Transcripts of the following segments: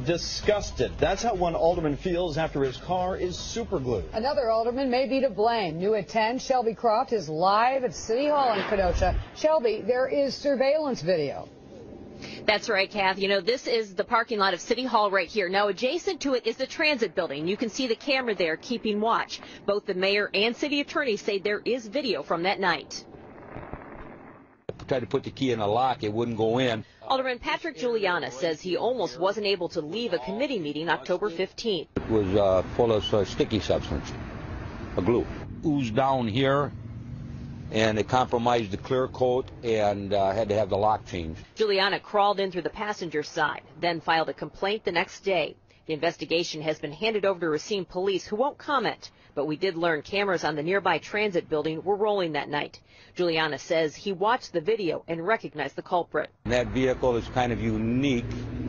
disgusted. That's how one alderman feels after his car is superglued. Another alderman may be to blame. New at 10, Shelby Croft is live at City Hall in Kenosha. Shelby, there is surveillance video. That's right, Kath. You know, this is the parking lot of City Hall right here. Now, adjacent to it is the transit building. You can see the camera there keeping watch. Both the mayor and city attorney say there is video from that night. I tried to put the key in the lock. It wouldn't go in. Alderman Patrick Juliana says he almost wasn't able to leave a committee meeting October 15th. It was full of sticky substance, a glue. Oozed down here, and it compromised the clear coat, and had to have the lock changed. Juliana crawled in through the passenger side, then filed a complaint the next day. The investigation has been handed over to Racine police, who won't comment, but we did learn cameras on the nearby transit building were rolling that night. Juliana says he watched the video and recognized the culprit. That vehicle is kind of unique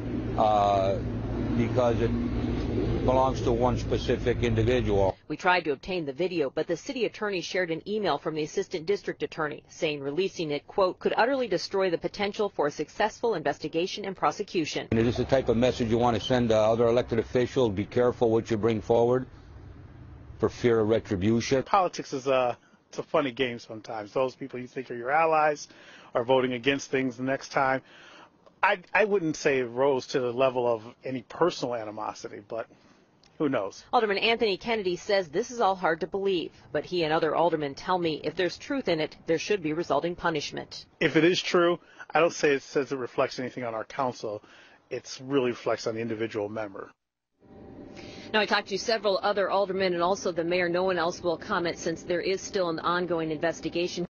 because it belongs to one specific individual. We tried to obtain the video, but the city attorney shared an email from the assistant district attorney saying releasing it, quote, could utterly destroy the potential for a successful investigation and prosecution. And is this the type of message you want to send to other elected officials? Be careful what you bring forward for fear of retribution. Politics is it's a funny game sometimes. Those people you think are your allies are voting against things the next time. I wouldn't say it rose to the level of any personal animosity, but who knows? Alderman Anthony Kennedy says this is all hard to believe, but he and other aldermen tell me if there's truth in it, there should be resulting punishment. If it is true, I don't say it says it reflects anything on our council. It really reflects on the individual member. Now, I talked to several other aldermen and also the mayor. No one else will comment since there is still an ongoing investigation.